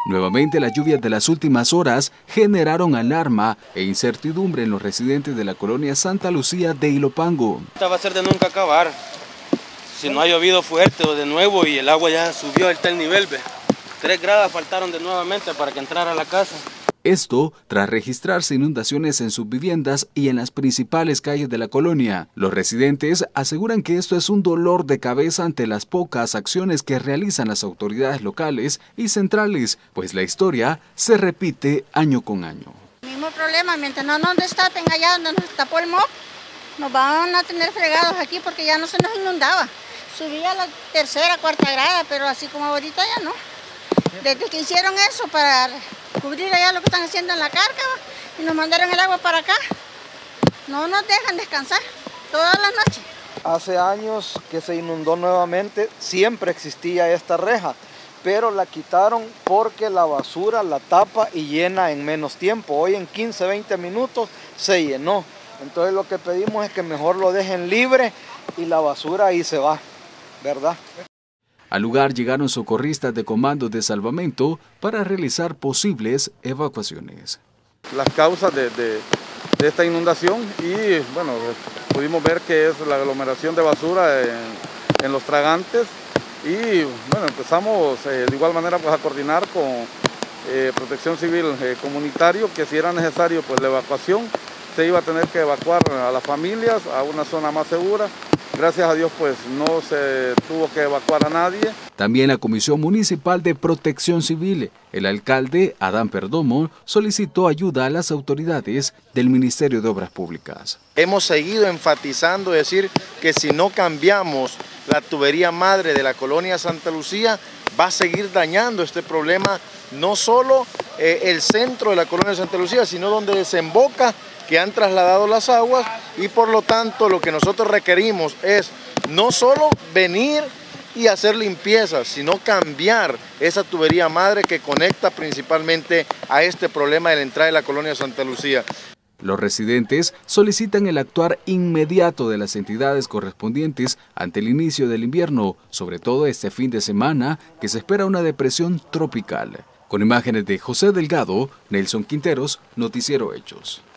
Nuevamente, las lluvias de las últimas horas generaron alarma e incertidumbre en los residentes de la colonia Santa Lucía de Ilopango. Esta va a ser de nunca acabar. Si no ha llovido fuerte o de nuevo y el agua ya subió hasta el nivel, 3 gradas faltaron de nuevamente para que entrara a la casa. Esto tras registrarse inundaciones en sus viviendas y en las principales calles de la colonia. Los residentes aseguran que esto es un dolor de cabeza ante las pocas acciones que realizan las autoridades locales y centrales, pues la historia se repite año con año. El mismo problema, mientras no nos destapen allá donde nos tapó el MOP, nos van a tener fregados aquí porque ya no se nos inundaba. Subía a la 3ª, 4ª grada, pero así como ahorita ya no. Desde que hicieron eso para cubrir allá lo que están haciendo en la Cárcava y nos mandaron el agua para acá, no nos dejan descansar todas las noches. Hace años que se inundó nuevamente, siempre existía esta reja, pero la quitaron porque la basura la tapa y llena en menos tiempo. Hoy en 15, 20 minutos se llenó. Entonces lo que pedimos es que mejor lo dejen libre y la basura ahí se va, ¿verdad? Al lugar llegaron socorristas de comandos de salvamento para realizar posibles evacuaciones. Las causas de esta inundación y bueno, pudimos ver que es la aglomeración de basura en los tragantes y bueno, empezamos de igual manera pues a coordinar con Protección Civil Comunitario que si era necesario pues la evacuación se iba a tener que evacuar a las familias a una zona más segura. Gracias a Dios pues no se tuvo que evacuar a nadie. También la Comisión Municipal de Protección Civil, el alcalde Adán Perdomo, solicitó ayuda a las autoridades del Ministerio de Obras Públicas. Hemos seguido enfatizando decir que si no cambiamos la tubería madre de la colonia Santa Lucía, va a seguir dañando este problema, no solo el centro de la colonia Santa Lucía, sino donde desemboca, que han trasladado las aguas y por lo tanto lo que nosotros requerimos es no solo venir y hacer limpieza, sino cambiar esa tubería madre que conecta principalmente a este problema de la entrada de la colonia Santa Lucía. Los residentes solicitan el actuar inmediato de las entidades correspondientes ante el inicio del invierno, sobre todo este fin de semana que se espera una depresión tropical. Con imágenes de José Delgado, Nelson Quinteros, Noticiero Hechos.